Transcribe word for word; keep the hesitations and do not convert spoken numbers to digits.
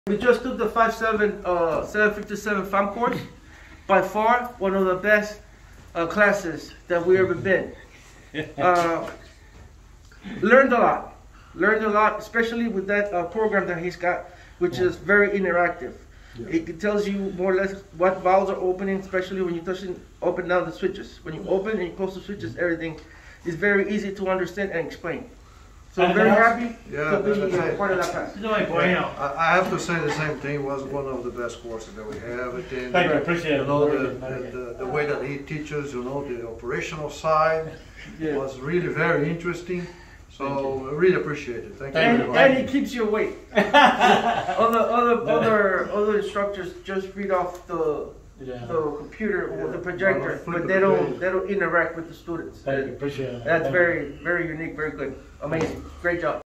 We just took the five seven uh, seven fifty-seven F A M course. By far, one of the best uh, classes that we ever been. Uh, learned a lot. Learned a lot, especially with that uh, program that he's got, which is very interactive. Yeah. It tells you more or less what valves are opening, especially when you touch and open down the switches. When you open and you close the switches, everything is very easy to understand and explain. So I'm very happy yeah, to be uh, part of that class. Yeah, I, I have to say the same thing. It was one of the best courses that we have. And then, Thank you, appreciate you it. know, the, the, the, the way that he teaches, you know, the operational side yeah. was really very interesting. So I really appreciate it. Thank you and, very much. And he keeps you awake. other other other other instructors just read off the yeah. the computer yeah. or the projector, but they don't they don't interact with the students. Thank you, appreciate it. That's Thank very very unique, very good, amazing, great job.